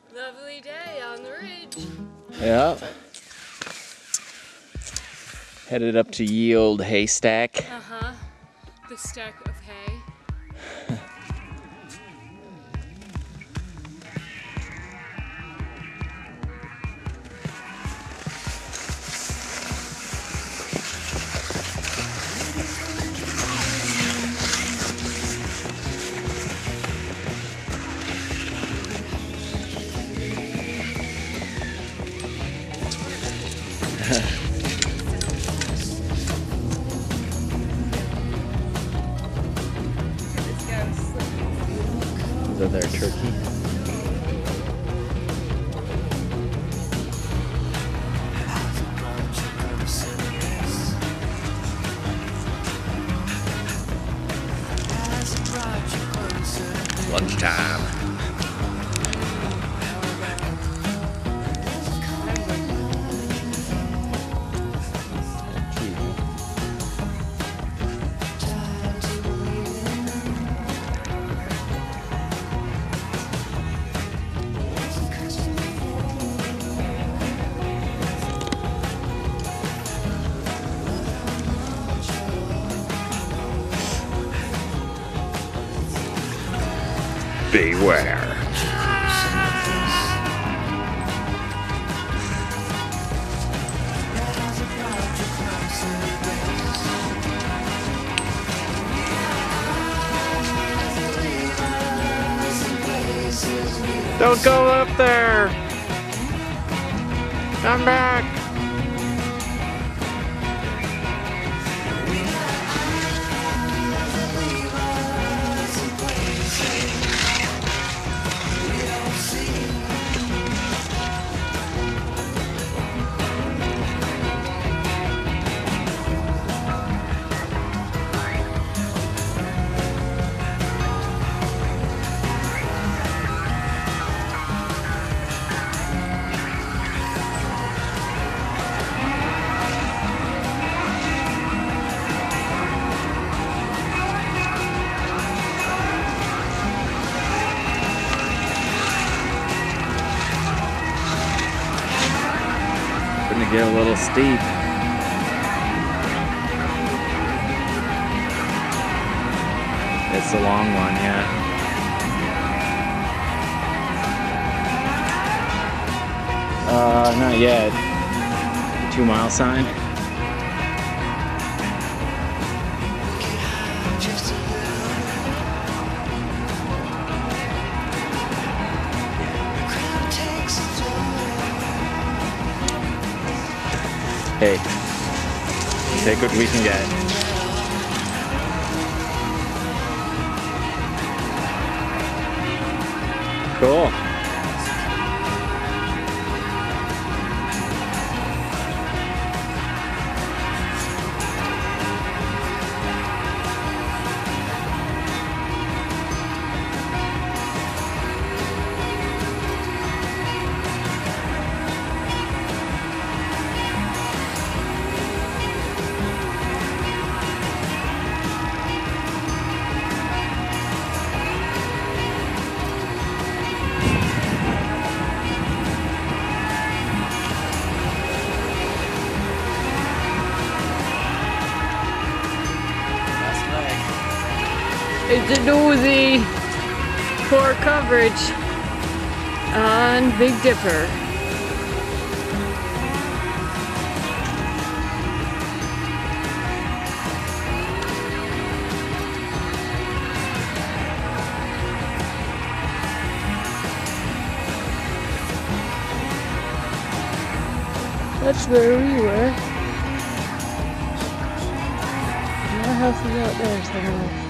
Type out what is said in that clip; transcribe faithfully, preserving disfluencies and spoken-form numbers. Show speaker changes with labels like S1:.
S1: Lovely day on the ridge.
S2: Yeah. Headed up to ye old Haystack.
S1: Uh-huh. The stack of hay.
S2: Is that their turkey? Lunchtime. Beware. Don't go up there. Come back. Gonna get a little steep. It's a long one, yeah. Uh, not yet. Two mile sign. Hey, take what we can get. Cool.
S1: It's a doozy. Poor coverage on Big Dipper. That's where we were. Our house is out there somewhere.